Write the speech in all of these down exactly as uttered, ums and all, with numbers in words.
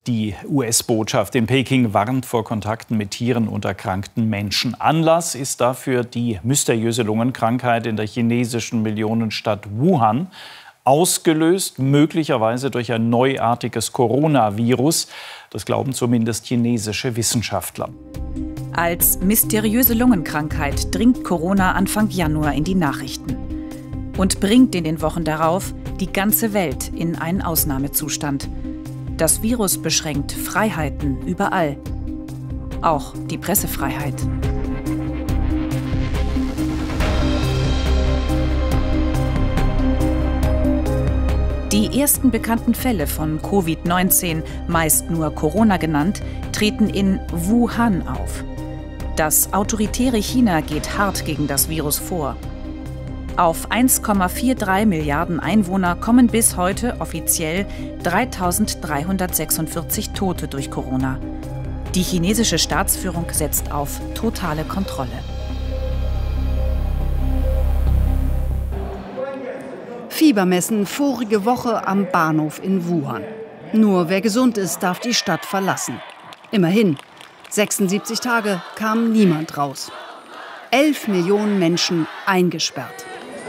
Die U S-Botschaft in Peking warnt vor Kontakten mit Tieren und erkrankten Menschen. Anlass ist dafür die mysteriöse Lungenkrankheit in der chinesischen Millionenstadt Wuhan, ausgelöst möglicherweise durch ein neuartiges Coronavirus. Das glauben zumindest chinesische Wissenschaftler. Als mysteriöse Lungenkrankheit dringt Corona Anfang Januar in die Nachrichten und bringt in den Wochen darauf die ganze Welt in einen Ausnahmezustand. Das Virus beschränkt Freiheiten überall, auch die Pressefreiheit. Die ersten bekannten Fälle von Covid neunzehn, meist nur Corona genannt, treten in Wuhan auf. Das autoritäre China geht hart gegen das Virus vor. Auf eins Komma dreiundvierzig Milliarden Einwohner kommen bis heute offiziell dreitausenddreihundertsechsundvierzig Tote durch Corona. Die chinesische Staatsführung setzt auf totale Kontrolle. Fiebermessen vorige Woche am Bahnhof in Wuhan. Nur wer gesund ist, darf die Stadt verlassen. Immerhin, sechsundsiebzig Tage kam niemand raus. Elf Millionen Menschen eingesperrt.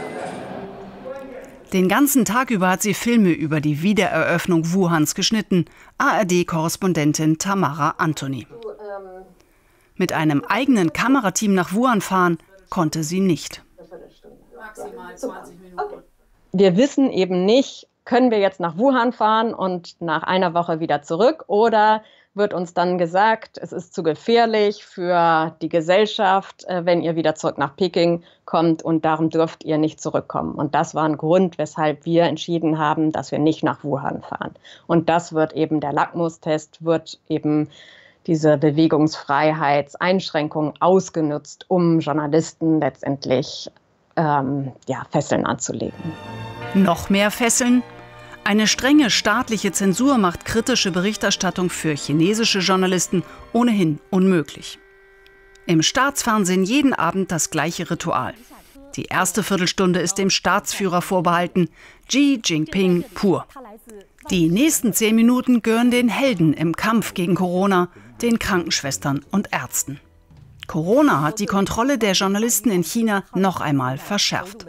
Den ganzen Tag über hat sie Filme über die Wiedereröffnung Wuhans geschnitten. A R D-Korrespondentin Tamara Antoni. Mit einem eigenen Kamerateam nach Wuhan fahren konnte sie nicht. Maximal zwanzig Minuten. Wir wissen eben nicht, können wir jetzt nach Wuhan fahren und nach einer Woche wieder zurück, oder wird uns dann gesagt, es ist zu gefährlich für die Gesellschaft, wenn ihr wieder zurück nach Peking kommt, und darum dürft ihr nicht zurückkommen. Und das war ein Grund, weshalb wir entschieden haben, dass wir nicht nach Wuhan fahren. Und das wird eben der Lackmustest, wird eben diese Bewegungsfreiheitseinschränkungen ausgenutzt, um Journalisten letztendlich ähm, ja, Fesseln anzulegen. Noch mehr Fesseln? Eine strenge staatliche Zensur macht kritische Berichterstattung für chinesische Journalisten ohnehin unmöglich. Im Staatsfernsehen jeden Abend das gleiche Ritual. Die erste Viertelstunde ist dem Staatsführer vorbehalten, Xi Jinping pur. Die nächsten zehn Minuten gehören den Helden im Kampf gegen Corona, den Krankenschwestern und Ärzten. Corona hat die Kontrolle der Journalisten in China noch einmal verschärft.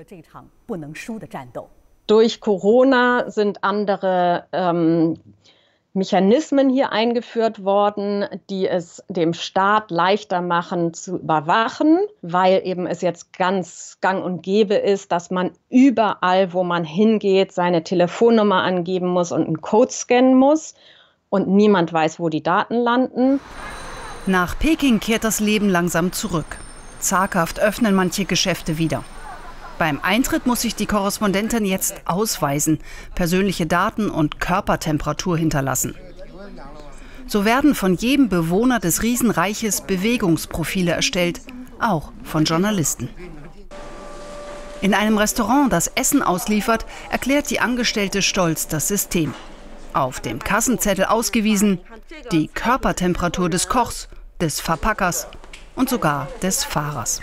Durch Corona sind andere ähm, Mechanismen hier eingeführt worden, die es dem Staat leichter machen zu überwachen, weil eben es jetzt ganz gang und gäbe ist, dass man überall, wo man hingeht, seine Telefonnummer angeben muss und einen Code scannen muss und niemand weiß, wo die Daten landen. Nach Peking kehrt das Leben langsam zurück. Zaghaft öffnen manche Geschäfte wieder. Beim Eintritt muss sich die Korrespondentin jetzt ausweisen, persönliche Daten und Körpertemperatur hinterlassen. So werden von jedem Bewohner des Riesenreiches Bewegungsprofile erstellt, auch von Journalisten. In einem Restaurant, das Essen ausliefert, erklärt die Angestellte stolz das System. Auf dem Kassenzettel ausgewiesen die Körpertemperatur des Kochs, des Verpackers und sogar des Fahrers.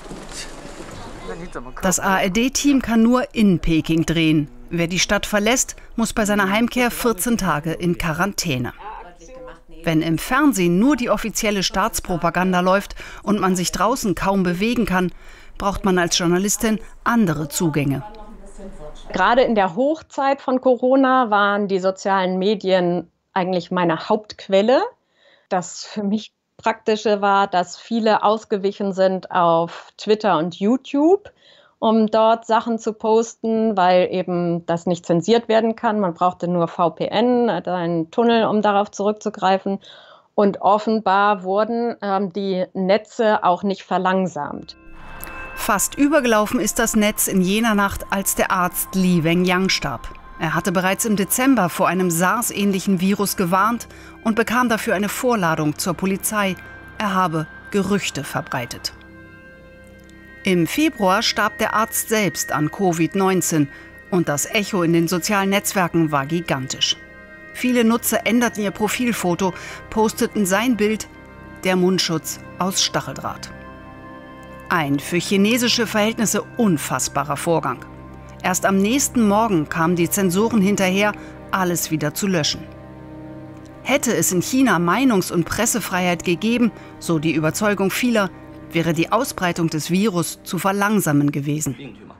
Das A R D-Team kann nur in Peking drehen. Wer die Stadt verlässt, muss bei seiner Heimkehr vierzehn Tage in Quarantäne. Wenn im Fernsehen nur die offizielle Staatspropaganda läuft und man sich draußen kaum bewegen kann, braucht man als Journalistin andere Zugänge. Gerade in der Hochzeit von Corona waren die sozialen Medien eigentlich meine Hauptquelle. Das für mich Praktische war, dass viele ausgewichen sind auf Twitter und YouTube, um dort Sachen zu posten, weil eben das nicht zensiert werden kann. Man brauchte nur V P N, einen Tunnel, um darauf zurückzugreifen. Und offenbar wurden ähm, die Netze auch nicht verlangsamt. Fast übergelaufen ist das Netz in jener Nacht, als der Arzt Li Wengyang starb. Er hatte bereits im Dezember vor einem SARS-ähnlichen Virus gewarnt und bekam dafür eine Vorladung zur Polizei. Er habe Gerüchte verbreitet. Im Februar starb der Arzt selbst an Covid neunzehn und das Echo in den sozialen Netzwerken war gigantisch. Viele Nutzer änderten ihr Profilfoto, posteten sein Bild, der Mundschutz aus Stacheldraht. Ein für chinesische Verhältnisse unfassbarer Vorgang. Erst am nächsten Morgen kamen die Zensoren hinterher, alles wieder zu löschen. Hätte es in China Meinungs- und Pressefreiheit gegeben, so die Überzeugung vieler, wäre die Ausbreitung des Virus zu verlangsamen gewesen.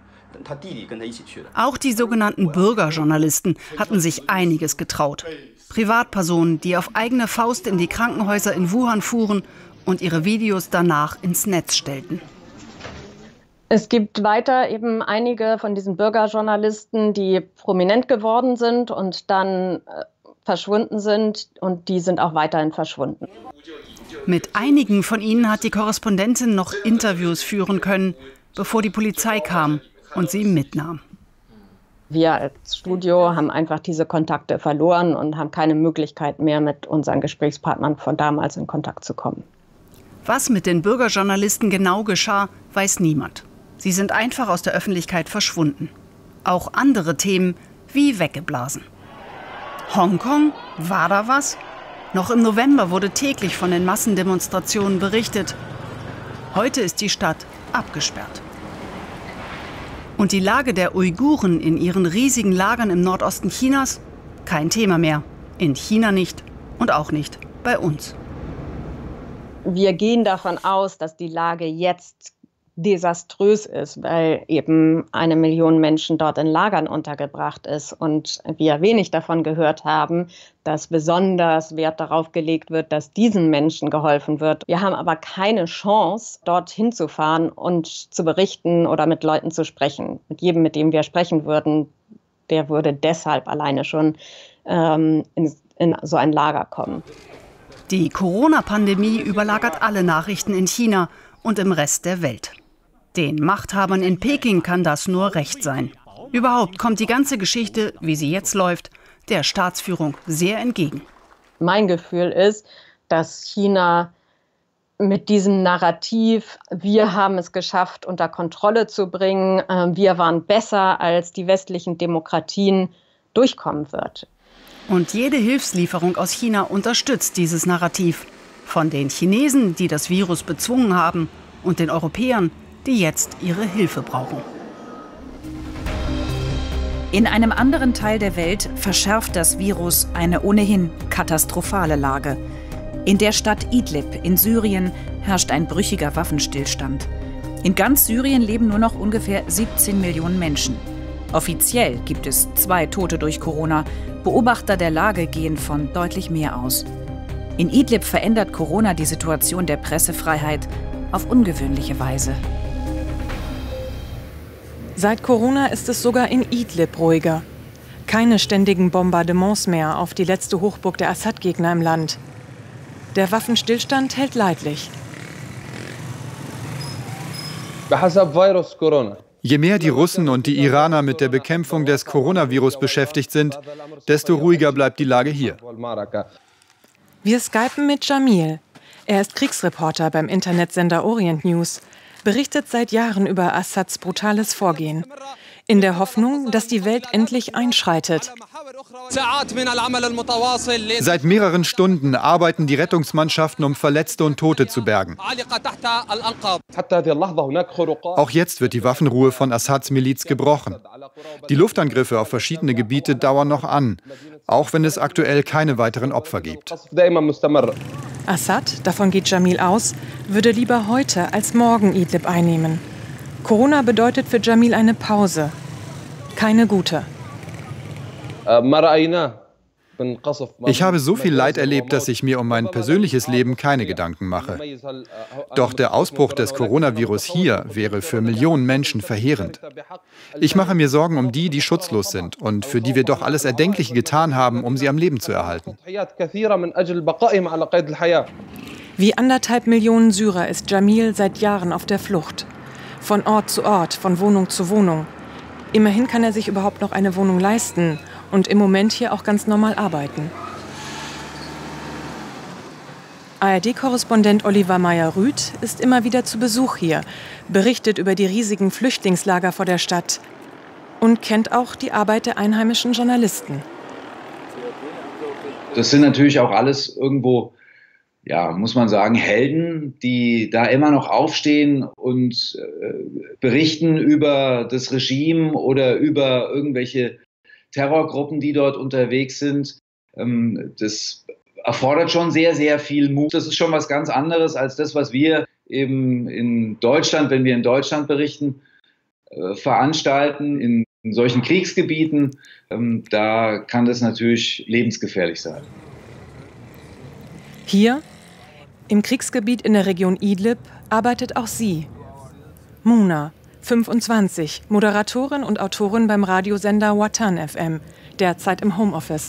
Auch die sogenannten Bürgerjournalisten hatten sich einiges getraut. Privatpersonen, die auf eigene Faust in die Krankenhäuser in Wuhan fuhren und ihre Videos danach ins Netz stellten. Es gibt weiter eben einige von diesen Bürgerjournalisten, die prominent geworden sind und dann äh, verschwunden sind, und die sind auch weiterhin verschwunden. Mit einigen von ihnen hat die Korrespondentin noch Interviews führen können, bevor die Polizei kam und sie mitnahm. Wir als Studio haben einfach diese Kontakte verloren und haben keine Möglichkeit mehr, mit unseren Gesprächspartnern von damals in Kontakt zu kommen. Was mit den Bürgerjournalisten genau geschah, weiß niemand. Sie sind einfach aus der Öffentlichkeit verschwunden. Auch andere Themen wie weggeblasen. Hongkong? War da was? Noch im November wurde täglich von den Massendemonstrationen berichtet. Heute ist die Stadt abgesperrt. Und die Lage der Uiguren in ihren riesigen Lagern im Nordosten Chinas? Kein Thema mehr. In China nicht und auch nicht bei uns. Wir gehen davon aus, dass die Lage jetzt desaströs ist, weil eben eine Million Menschen dort in Lagern untergebracht ist und wir wenig davon gehört haben, dass besonders Wert darauf gelegt wird, dass diesen Menschen geholfen wird. Wir haben aber keine Chance, dorthin zu fahren und zu berichten oder mit Leuten zu sprechen. Mit jedem, mit dem wir sprechen würden, der würde deshalb alleine schon ähm, in, in so ein Lager kommen. Die Corona-Pandemie überlagert alle Nachrichten in China und im Rest der Welt. Den Machthabern in Peking kann das nur recht sein. Überhaupt kommt die ganze Geschichte, wie sie jetzt läuft, der Staatsführung sehr entgegen. Mein Gefühl ist, dass China mit diesem Narrativ, wir haben es geschafft, unter Kontrolle zu bringen, wir waren besser als die westlichen Demokratien, durchkommen wird. Und jede Hilfslieferung aus China unterstützt dieses Narrativ. Von den Chinesen, die das Virus bezwungen haben, und den Europäern, die jetzt ihre Hilfe brauchen. In einem anderen Teil der Welt verschärft das Virus eine ohnehin katastrophale Lage. In der Stadt Idlib in Syrien herrscht ein brüchiger Waffenstillstand. In ganz Syrien leben nur noch ungefähr siebzehn Millionen Menschen. Offiziell gibt es zwei Tote durch Corona. Beobachter der Lage gehen von deutlich mehr aus. In Idlib verändert Corona die Situation der Pressefreiheit auf ungewöhnliche Weise. Seit Corona ist es sogar in Idlib ruhiger. Keine ständigen Bombardements mehr auf die letzte Hochburg der Assad-Gegner im Land. Der Waffenstillstand hält leidlich. Je mehr die Russen und die Iraner mit der Bekämpfung des Coronavirus beschäftigt sind, desto ruhiger bleibt die Lage hier. Wir skypen mit Jamil. Er ist Kriegsreporter beim Internetsender Orient News, berichtet seit Jahren über Assads brutales Vorgehen, in der Hoffnung, dass die Welt endlich einschreitet. Seit mehreren Stunden arbeiten die Rettungsmannschaften, um Verletzte und Tote zu bergen. Auch jetzt wird die Waffenruhe von Assads Miliz gebrochen. Die Luftangriffe auf verschiedene Gebiete dauern noch an, auch wenn es aktuell keine weiteren Opfer gibt. Assad, davon geht Jamil aus, würde lieber heute als morgen Idlib einnehmen. Corona bedeutet für Jamil eine Pause. Keine gute. Ich habe so viel Leid erlebt, dass ich mir um mein persönliches Leben keine Gedanken mache. Doch der Ausbruch des Coronavirus hier wäre für Millionen Menschen verheerend. Ich mache mir Sorgen um die, die schutzlos sind und für die wir doch alles Erdenkliche getan haben, um sie am Leben zu erhalten. Wie anderthalb Millionen Syrer ist Jamil seit Jahren auf der Flucht. Von Ort zu Ort, von Wohnung zu Wohnung. Immerhin kann er sich überhaupt noch eine Wohnung leisten und im Moment hier auch ganz normal arbeiten. A R D-Korrespondent Oliver Meyer-Rüth ist immer wieder zu Besuch hier, berichtet über die riesigen Flüchtlingslager vor der Stadt und kennt auch die Arbeit der einheimischen Journalisten. Das sind natürlich auch alles irgendwo, ja, muss man sagen, Helden, die da immer noch aufstehen und äh, berichten über das Regime oder über irgendwelche Terrorgruppen, die dort unterwegs sind. Ähm, das erfordert schon sehr, sehr viel Mut. Das ist schon was ganz anderes als das, was wir eben in Deutschland, wenn wir in Deutschland berichten, äh, veranstalten, in, in solchen Kriegsgebieten. Ähm, da kann das natürlich lebensgefährlich sein. Hier, im Kriegsgebiet in der Region Idlib, arbeitet auch sie. Muna, fünfundzwanzig, Moderatorin und Autorin beim Radiosender Watan F M, derzeit im Homeoffice.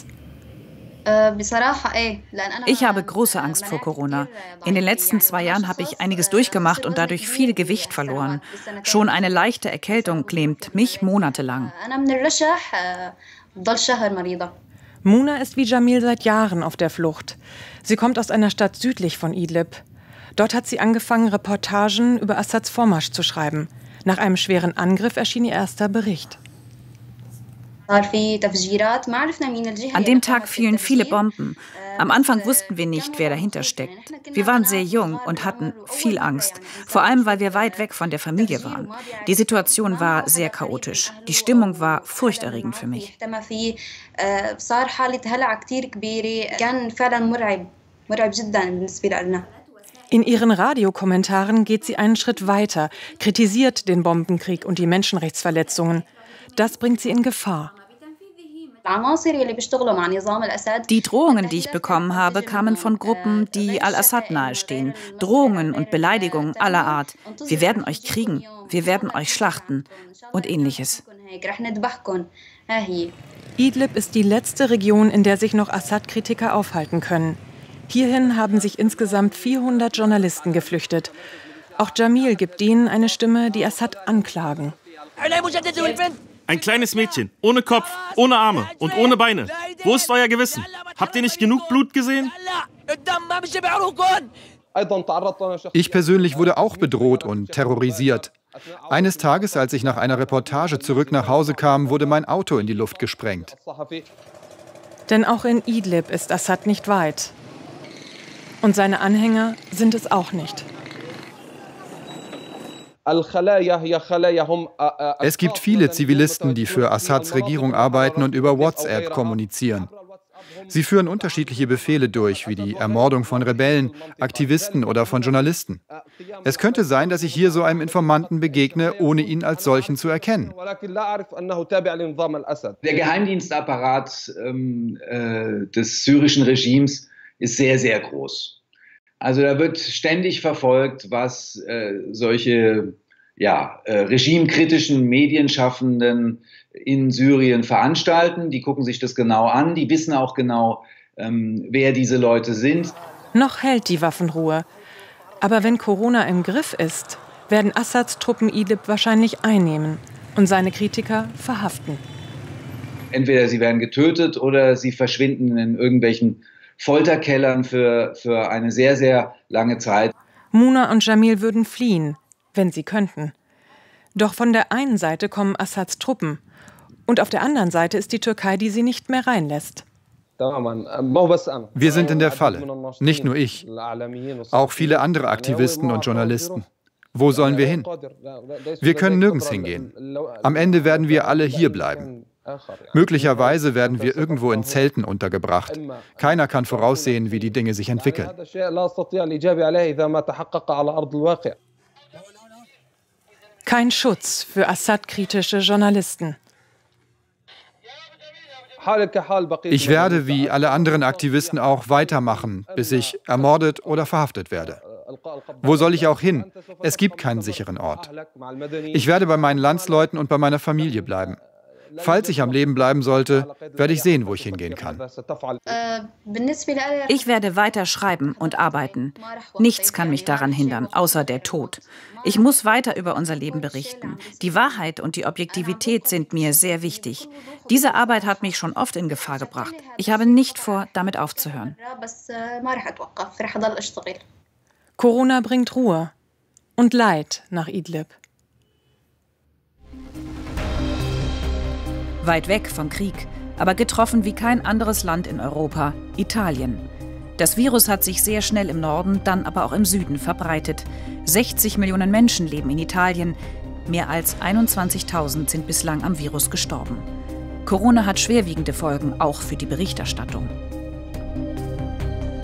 Ich habe große Angst vor Corona. In den letzten zwei Jahren habe ich einiges durchgemacht und dadurch viel Gewicht verloren. Schon eine leichte Erkältung lähmt mich monatelang. Muna ist wie Jamil seit Jahren auf der Flucht. Sie kommt aus einer Stadt südlich von Idlib. Dort hat sie angefangen, Reportagen über Assads Vormarsch zu schreiben. Nach einem schweren Angriff erschien ihr erster Bericht. An dem Tag fielen viele Bomben. Am Anfang wussten wir nicht, wer dahinter steckt. Wir waren sehr jung und hatten viel Angst. Vor allem, weil wir weit weg von der Familie waren. Die Situation war sehr chaotisch. Die Stimmung war furchterregend für mich. In ihren Radiokommentaren geht sie einen Schritt weiter, kritisiert den Bombenkrieg und die Menschenrechtsverletzungen. Das bringt sie in Gefahr. Die Drohungen, die ich bekommen habe, kamen von Gruppen, die Al-Assad nahestehen. Drohungen und Beleidigungen aller Art. Wir werden euch kriegen, wir werden euch schlachten und Ähnliches. Idlib ist die letzte Region, in der sich noch Assad-Kritiker aufhalten können. Hierhin haben sich insgesamt vierhundert Journalisten geflüchtet. Auch Jamil gibt denen eine Stimme, die Assad anklagen. Ein kleines Mädchen, ohne Kopf, ohne Arme und ohne Beine. Wo ist euer Gewissen? Habt ihr nicht genug Blut gesehen? Ich persönlich wurde auch bedroht und terrorisiert. Eines Tages, als ich nach einer Reportage zurück nach Hause kam, wurde mein Auto in die Luft gesprengt. Denn auch in Idlib ist Assad nicht weit. Und seine Anhänger sind es auch nicht. Es gibt viele Zivilisten, die für Assads Regierung arbeiten und über WhatsApp kommunizieren. Sie führen unterschiedliche Befehle durch, wie die Ermordung von Rebellen, Aktivisten oder von Journalisten. Es könnte sein, dass ich hier so einem Informanten begegne, ohne ihn als solchen zu erkennen. Der Geheimdienstapparat ähm, äh, des syrischen Regimes ist sehr, sehr groß. Also da wird ständig verfolgt, was äh, solche ja, äh, regimekritischen Medienschaffenden in Syrien veranstalten. Die gucken sich das genau an, die wissen auch genau, ähm, wer diese Leute sind. Noch hält die Waffenruhe. Aber wenn Corona im Griff ist, werden Assads Truppen Idlib wahrscheinlich einnehmen und seine Kritiker verhaften. Entweder sie werden getötet oder sie verschwinden in irgendwelchen Folterkellern für, für eine sehr, sehr lange Zeit. Muna und Jamil würden fliehen, wenn sie könnten. Doch von der einen Seite kommen Assads Truppen und auf der anderen Seite ist die Türkei, die sie nicht mehr reinlässt. Wir sind in der Falle, nicht nur ich, auch viele andere Aktivisten und Journalisten. Wo sollen wir hin? Wir können nirgends hingehen. Am Ende werden wir alle hier bleiben. Möglicherweise werden wir irgendwo in Zelten untergebracht. Keiner kann voraussehen, wie die Dinge sich entwickeln. Kein Schutz für Assad-kritische Journalisten. Ich werde, wie alle anderen Aktivisten auch, weitermachen, bis ich ermordet oder verhaftet werde. Wo soll ich auch hin? Es gibt keinen sicheren Ort. Ich werde bei meinen Landsleuten und bei meiner Familie bleiben. Falls ich am Leben bleiben sollte, werde ich sehen, wo ich hingehen kann. Ich werde weiter schreiben und arbeiten. Nichts kann mich daran hindern, außer der Tod. Ich muss weiter über unser Leben berichten. Die Wahrheit und die Objektivität sind mir sehr wichtig. Diese Arbeit hat mich schon oft in Gefahr gebracht. Ich habe nicht vor, damit aufzuhören. Corona bringt Ruhe und Leid nach Idlib. Weit weg vom Krieg, aber getroffen wie kein anderes Land in Europa, Italien. Das Virus hat sich sehr schnell im Norden, dann aber auch im Süden verbreitet. sechzig Millionen Menschen leben in Italien. Mehr als einundzwanzigtausend sind bislang am Virus gestorben. Corona hat schwerwiegende Folgen, auch für die Berichterstattung.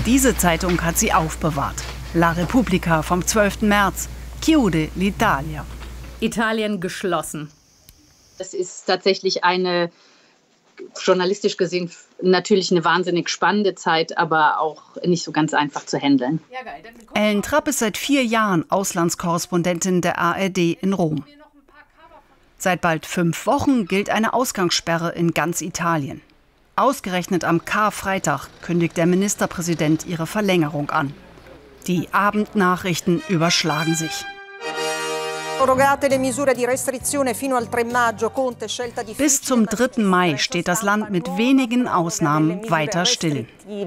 Diese Zeitung hat sie aufbewahrt. La Repubblica vom zwölften März. Chiude l'Italia. Italien geschlossen. Das ist tatsächlich eine, journalistisch gesehen, natürlich eine wahnsinnig spannende Zeit, aber auch nicht so ganz einfach zu handeln. Ellen Trapp ist seit vier Jahren Auslandskorrespondentin der A R D in Rom. Seit bald fünf Wochen gilt eine Ausgangssperre in ganz Italien. Ausgerechnet am Karfreitag kündigt der Ministerpräsident ihre Verlängerung an. Die Abendnachrichten überschlagen sich. Bis zum dritten Mai steht das Land mit wenigen Ausnahmen weiter still.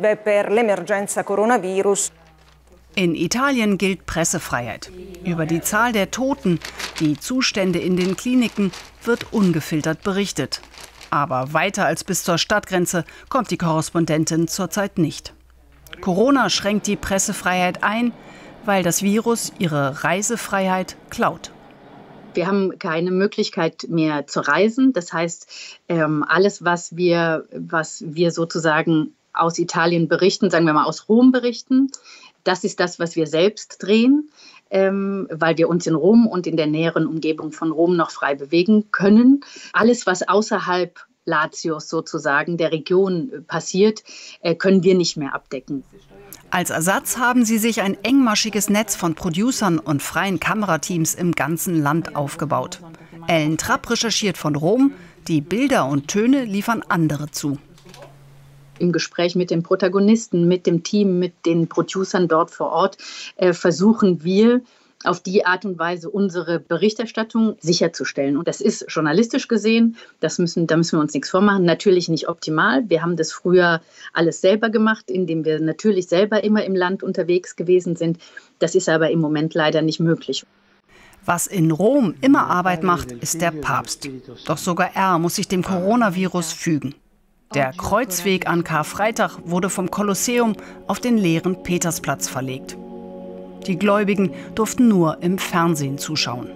In Italien gilt Pressefreiheit. Über die Zahl der Toten, die Zustände in den Kliniken, wird ungefiltert berichtet. Aber weiter als bis zur Stadtgrenze kommt die Korrespondentin zurzeit nicht. Corona schränkt die Pressefreiheit ein, weil das Virus ihre Reisefreiheit klaut. Wir haben keine Möglichkeit mehr zu reisen. Das heißt, alles, was wir, was wir sozusagen aus Italien berichten, sagen wir mal aus Rom berichten, das ist das, was wir selbst drehen, weil wir uns in Rom und in der näheren Umgebung von Rom noch frei bewegen können. Alles, was außerhalb Latios sozusagen, der Region passiert, können wir nicht mehr abdecken. Als Ersatz haben sie sich ein engmaschiges Netz von Producern und freien Kamerateams im ganzen Land aufgebaut. Ellen Trapp recherchiert von Rom, die Bilder und Töne liefern andere zu. Im Gespräch mit den Protagonisten, mit dem Team, mit den Producern dort vor Ort äh, versuchen wir, auf die Art und Weise unsere Berichterstattung sicherzustellen. Und das ist journalistisch gesehen, das müssen, da müssen wir uns nichts vormachen, natürlich nicht optimal. Wir haben das früher alles selber gemacht, indem wir natürlich selber immer im Land unterwegs gewesen sind. Das ist aber im Moment leider nicht möglich. Was in Rom immer Arbeit macht, ist der Papst. Doch sogar er muss sich dem Coronavirus fügen. Der Kreuzweg an Karfreitag wurde vom Kolosseum auf den leeren Petersplatz verlegt. Die Gläubigen durften nur im Fernsehen zuschauen.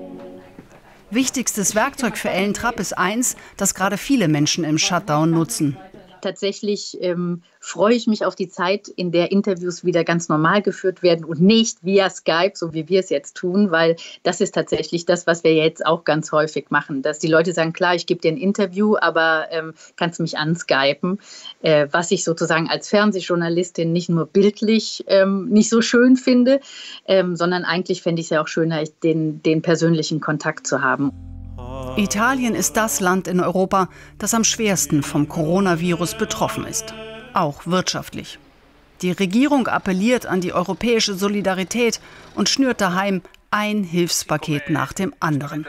Wichtigstes Werkzeug für Ellen Trapp ist eins, das gerade viele Menschen im Shutdown nutzen. Tatsächlich ähm, freue ich mich auf die Zeit, in der Interviews wieder ganz normal geführt werden und nicht via Skype, so wie wir es jetzt tun, weil das ist tatsächlich das, was wir jetzt auch ganz häufig machen, dass die Leute sagen, klar, ich gebe dir ein Interview, aber ähm, kannst du mich anskypen, äh, was ich sozusagen als Fernsehjournalistin nicht nur bildlich ähm, nicht so schön finde, ähm, sondern eigentlich fände ich es ja auch schöner, den, den persönlichen Kontakt zu haben. Italien ist das Land in Europa, das am schwersten vom Coronavirus betroffen ist, auch wirtschaftlich. Die Regierung appelliert an die europäische Solidarität und schnürt daheim ein Hilfspaket nach dem anderen.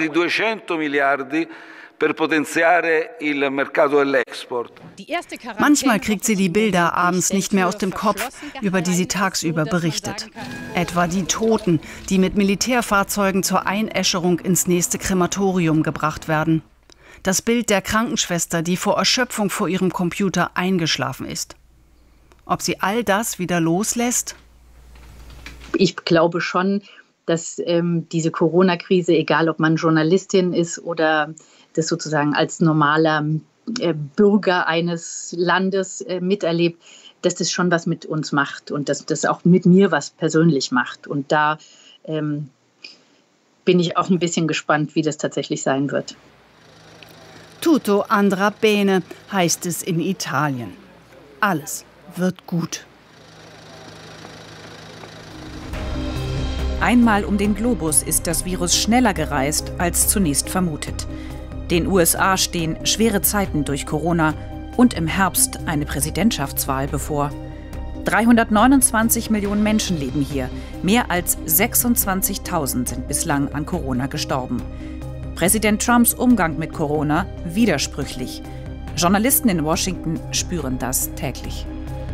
Manchmal kriegt sie die Bilder abends nicht mehr aus dem Kopf, über die sie tagsüber berichtet. Etwa die Toten, die mit Militärfahrzeugen zur Einäscherung ins nächste Krematorium gebracht werden. Das Bild der Krankenschwester, die vor Erschöpfung vor ihrem Computer eingeschlafen ist. Ob sie all das wieder loslässt? Ich glaube schon, dass ähm, diese Corona-Krise, egal ob man Journalistin ist oder das sozusagen als normaler äh, Bürger eines Landes äh, miterlebt, dass das schon was mit uns macht und dass das auch mit mir was persönlich macht. Und da ähm, bin ich auch ein bisschen gespannt, wie das tatsächlich sein wird. Tutto andrà bene heißt es in Italien. Alles wird gut. Einmal um den Globus ist das Virus schneller gereist als zunächst vermutet. Den U S A stehen schwere Zeiten durch Corona und im Herbst eine Präsidentschaftswahl bevor. dreihundertneunundzwanzig Millionen Menschen leben hier. Mehr als sechsundzwanzigtausend sind bislang an Corona gestorben. Präsident Trumps Umgang mit Corona widersprüchlich. Journalisten in Washington spüren das täglich.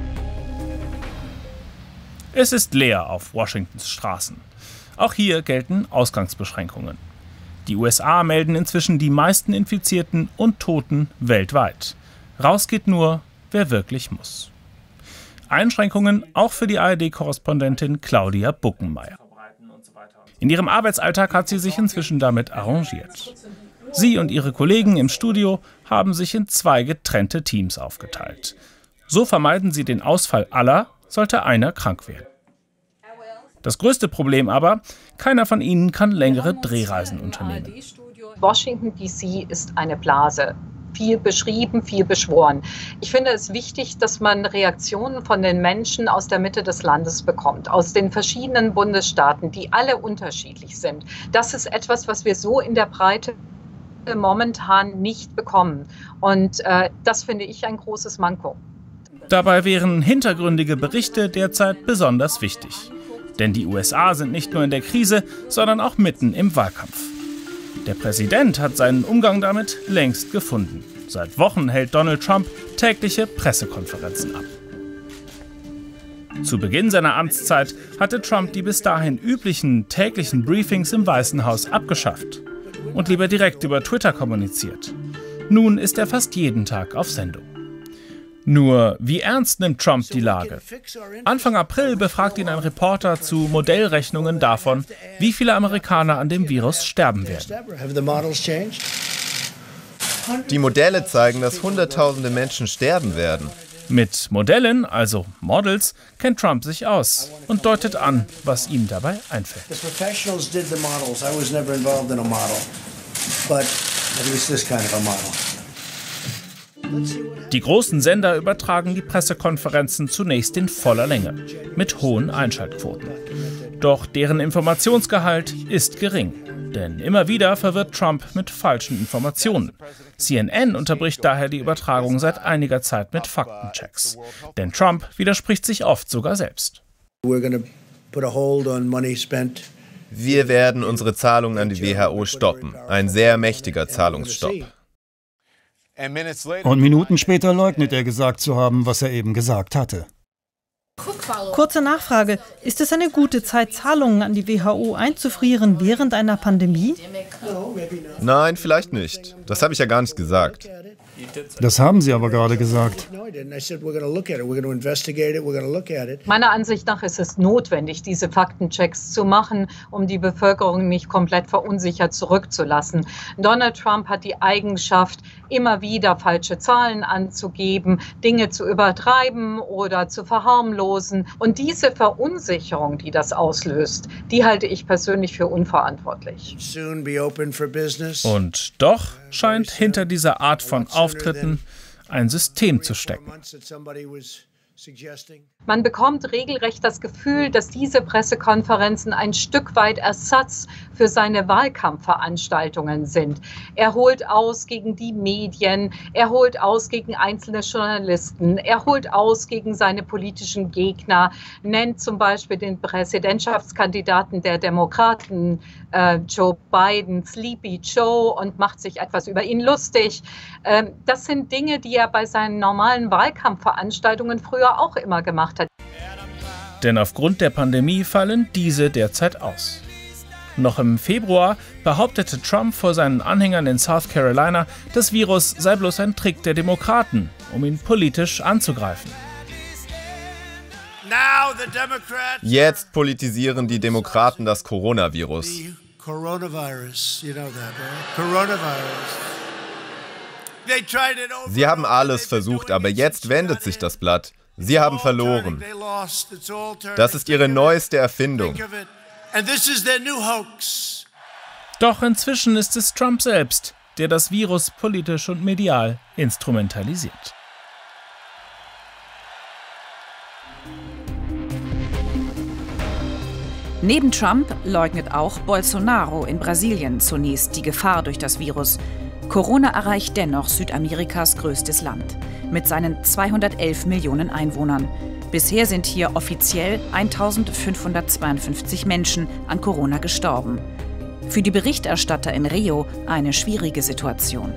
Es ist leer auf Washingtons Straßen. Auch hier gelten Ausgangsbeschränkungen. Die U S A melden inzwischen die meisten Infizierten und Toten weltweit. Raus geht nur, wer wirklich muss. Einschränkungen auch für die A R D-Korrespondentin Claudia Buckenmeier. In ihrem Arbeitsalltag hat sie sich inzwischen damit arrangiert. Sie und ihre Kollegen im Studio haben sich in zwei getrennte Teams aufgeteilt. So vermeiden sie den Ausfall aller, sollte einer krank werden. Das größte Problem aber, keiner von ihnen kann längere Drehreisen unternehmen. Washington D C ist eine Blase. Viel beschrieben, viel beschworen. Ich finde es wichtig, dass man Reaktionen von den Menschen aus der Mitte des Landes bekommt, aus den verschiedenen Bundesstaaten, die alle unterschiedlich sind. Das ist etwas, was wir so in der Breite momentan nicht bekommen. Und äh, das finde ich ein großes Manko. Dabei wären hintergründige Berichte derzeit besonders wichtig. Denn die U S A sind nicht nur in der Krise, sondern auch mitten im Wahlkampf. Der Präsident hat seinen Umgang damit längst gefunden. Seit Wochen hält Donald Trump tägliche Pressekonferenzen ab. Zu Beginn seiner Amtszeit hatte Trump die bis dahin üblichen täglichen Briefings im Weißen Haus abgeschafft und lieber direkt über Twitter kommuniziert. Nun ist er fast jeden Tag auf Sendung. Nur, wie ernst nimmt Trump die Lage? Anfang April befragt ihn ein Reporter zu Modellrechnungen davon, wie viele Amerikaner an dem Virus sterben werden. Die Modelle zeigen, dass Hunderttausende Menschen sterben werden. Mit Modellen, also Models, kennt Trump sich aus und deutet an, was ihm dabei einfällt. Die großen Sender übertragen die Pressekonferenzen zunächst in voller Länge, mit hohen Einschaltquoten. Doch deren Informationsgehalt ist gering, denn immer wieder verwirrt Trump mit falschen Informationen. C N N unterbricht daher die Übertragung seit einiger Zeit mit Faktenchecks. Denn Trump widerspricht sich oft sogar selbst. Wir werden unsere Zahlungen an die W H O stoppen. Ein sehr mächtiger Zahlungsstopp. Und Minuten später leugnet er gesagt zu haben, was er eben gesagt hatte. Kurze Nachfrage. Ist es eine gute Zeit, Zahlungen an die W H O einzufrieren während einer Pandemie? Nein, vielleicht nicht. Das habe ich ja gar nicht gesagt. Das haben Sie aber gerade gesagt. Meiner Ansicht nach ist es notwendig, diese Faktenchecks zu machen, um die Bevölkerung nicht komplett verunsichert zurückzulassen. Donald Trump hat die Eigenschaft, immer wieder falsche Zahlen anzugeben, Dinge zu übertreiben oder zu verharmlosen. Und diese Verunsicherung, die das auslöst, die halte ich persönlich für unverantwortlich. Und doch scheint hinter dieser Art von Auftritten ein System zu stecken. Man bekommt regelrecht das Gefühl, dass diese Pressekonferenzen ein Stück weit Ersatz für seine Wahlkampfveranstaltungen sind. Er holt aus gegen die Medien, er holt aus gegen einzelne Journalisten, er holt aus gegen seine politischen Gegner, nennt zum Beispiel den Präsidentschaftskandidaten der Demokraten, äh, Joe Biden, Sleepy Joe, und macht sich etwas über ihn lustig. Ähm, das sind Dinge, die er bei seinen normalen Wahlkampfveranstaltungen früher auch immer gemacht hat. Denn aufgrund der Pandemie fallen diese derzeit aus. Noch im Februar behauptete Trump vor seinen Anhängern in South Carolina, das Virus sei bloß ein Trick der Demokraten, um ihn politisch anzugreifen. Jetzt politisieren die Demokraten das Coronavirus. Sie haben alles versucht, aber jetzt wendet sich das Blatt. Sie haben verloren. Das ist ihre neueste Erfindung. Doch inzwischen ist es Trump selbst, der das Virus politisch und medial instrumentalisiert. Neben Trump leugnet auch Bolsonaro in Brasilien zunächst die Gefahr durch das Virus. Corona erreicht dennoch Südamerikas größtes Land mit seinen zweihundertelf Millionen Einwohnern. Bisher sind hier offiziell eintausendfünfhundertzweiundfünfzig Menschen an Corona gestorben. Für die Berichterstatter in Rio eine schwierige Situation.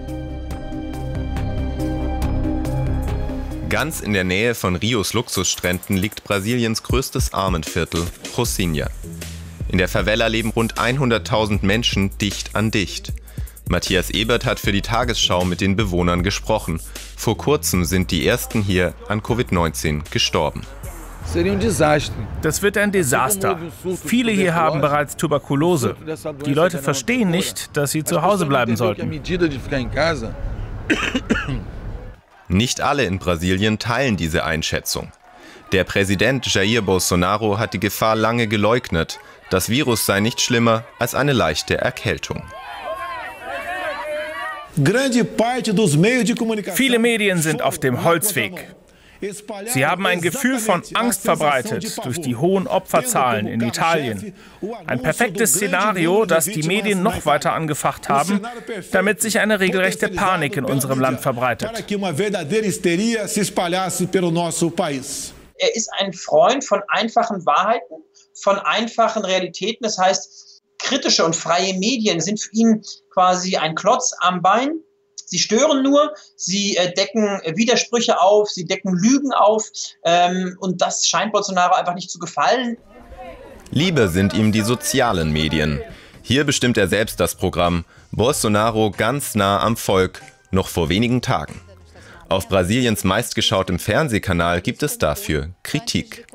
Ganz in der Nähe von Rios Luxusstränden liegt Brasiliens größtes Armenviertel, Rocinha. In der Favela leben rund hunderttausend Menschen dicht an dicht. Matthias Ebert hat für die Tagesschau mit den Bewohnern gesprochen. Vor kurzem sind die ersten hier an Covid neunzehn gestorben. Das wird ein Desaster. Viele hier haben bereits Tuberkulose. Die Leute verstehen nicht, dass sie zu Hause bleiben sollten. Nicht alle in Brasilien teilen diese Einschätzung. Der Präsident Jair Bolsonaro hat die Gefahr lange geleugnet. Das Virus sei nicht schlimmer als eine leichte Erkältung. Viele Medien sind auf dem Holzweg. Sie haben ein Gefühl von Angst verbreitet durch die hohen Opferzahlen in Italien. Ein perfektes Szenario, das die Medien noch weiter angefacht haben, damit sich eine regelrechte Panik in unserem Land verbreitet. Er ist ein Freund von einfachen Wahrheiten, von einfachen Realitäten. Das heißt, kritische und freie Medien sind für ihn quasi ein Klotz am Bein. Sie stören nur, sie äh, decken Widersprüche auf, sie decken Lügen auf ähm, und das scheint Bolsonaro einfach nicht zu gefallen. Lieber sind ihm die sozialen Medien. Hier bestimmt er selbst das Programm. Bolsonaro ganz nah am Volk, noch vor wenigen Tagen. Auf Brasiliens meistgeschautem Fernsehkanal gibt es dafür Kritik.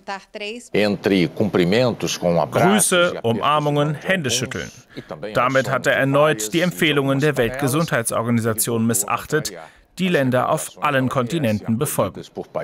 Grüße, Umarmungen, Händeschütteln. Damit hat er erneut die Empfehlungen der Weltgesundheitsorganisation missachtet, die Länder auf allen Kontinenten befolgen.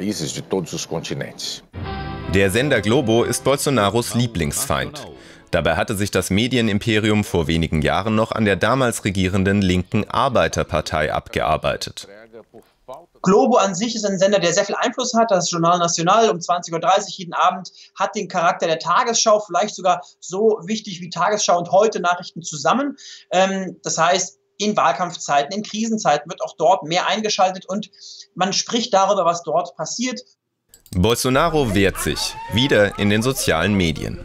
Der Sender Globo ist Bolsonaros Lieblingsfeind. Dabei hatte sich das Medienimperium vor wenigen Jahren noch an der damals regierenden linken Arbeiterpartei abgearbeitet. Globo an sich ist ein Sender, der sehr viel Einfluss hat. Das Journal Nacional um zwanzig Uhr dreißig jeden Abend hat den Charakter der Tagesschau, vielleicht sogar so wichtig wie Tagesschau und Heute Nachrichten zusammen. Ähm, das heißt, in Wahlkampfzeiten, in Krisenzeiten wird auch dort mehr eingeschaltet und man spricht darüber, was dort passiert. Bolsonaro wehrt sich, wieder in den sozialen Medien.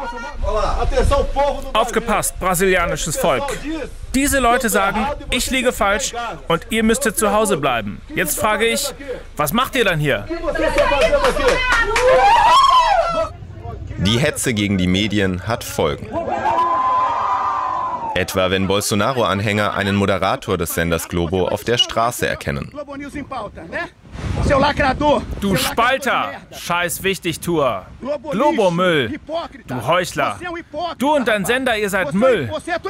Aufgepasst, brasilianisches Volk. Diese Leute sagen, ich liege falsch und ihr müsstet zu Hause bleiben. Jetzt frage ich, was macht ihr dann hier? Die Hetze gegen die Medien hat Folgen. Etwa wenn Bolsonaro-Anhänger einen Moderator des Senders Globo auf der Straße erkennen. Du Spalter, scheiß Wichtigtuer, Globo-Müll, du Heuchler, du und dein Sender, ihr seid Müll.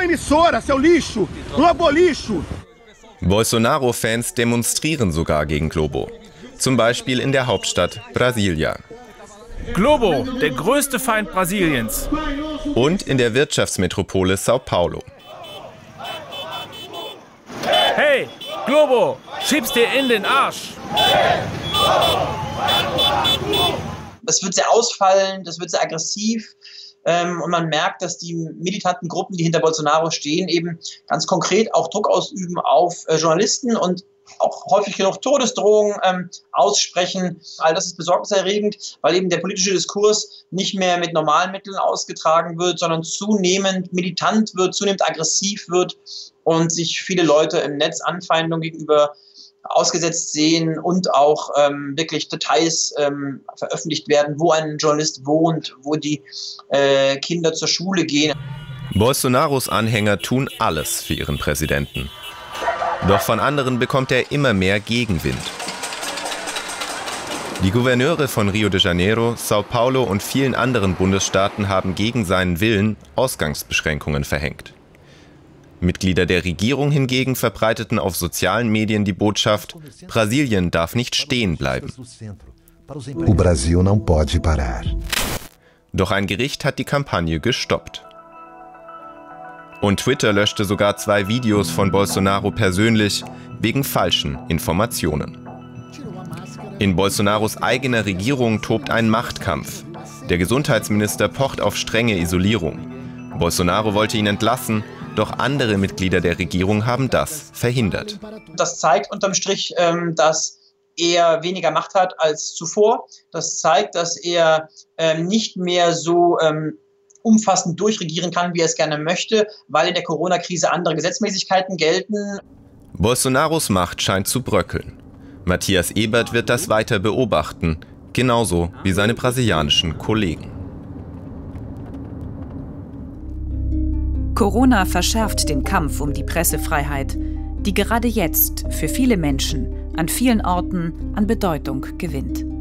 Bolsonaro-Fans demonstrieren sogar gegen Globo, zum Beispiel in der Hauptstadt Brasilia. Globo, der größte Feind Brasiliens. Und in der Wirtschaftsmetropole São Paulo. Hey, Globo, schieb's dir in den Arsch. Es wird sehr ausfallend, es wird sehr aggressiv ähm, und man merkt, dass die militanten Gruppen, die hinter Bolsonaro stehen, eben ganz konkret auch Druck ausüben auf äh, Journalisten und auch häufig genug Todesdrohungen ähm, aussprechen. All das ist besorgniserregend, weil eben der politische Diskurs nicht mehr mit normalen Mitteln ausgetragen wird, sondern zunehmend militant wird, zunehmend aggressiv wird und sich viele Leute im Netz Anfeindungen gegenüber ausgesetzt sehen und auch ähm, wirklich Details ähm, veröffentlicht werden, wo ein Journalist wohnt, wo die äh, Kinder zur Schule gehen. Bolsonaros Anhänger tun alles für ihren Präsidenten. Doch von anderen bekommt er immer mehr Gegenwind. Die Gouverneure von Rio de Janeiro, São Paulo und vielen anderen Bundesstaaten haben gegen seinen Willen Ausgangsbeschränkungen verhängt. Mitglieder der Regierung hingegen verbreiteten auf sozialen Medien die Botschaft, Brasilien darf nicht stehen bleiben. O Brasil não pode parar. Doch ein Gericht hat die Kampagne gestoppt. Und Twitter löschte sogar zwei Videos von Bolsonaro persönlich wegen falschen Informationen. In Bolsonaros eigener Regierung tobt ein Machtkampf. Der Gesundheitsminister pocht auf strenge Isolierung. Bolsonaro wollte ihn entlassen, doch andere Mitglieder der Regierung haben das verhindert. Das zeigt unterm Strich, ähm, dass er weniger Macht hat als zuvor. Das zeigt, dass er ähm, nicht mehr so ähm, umfassend durchregieren kann, wie er es gerne möchte, weil in der Corona-Krise andere Gesetzmäßigkeiten gelten. Bolsonaros Macht scheint zu bröckeln. Matthias Ebert wird das weiter beobachten, genauso wie seine brasilianischen Kollegen. Corona verschärft den Kampf um die Pressefreiheit, die gerade jetzt für viele Menschen an vielen Orten an Bedeutung gewinnt.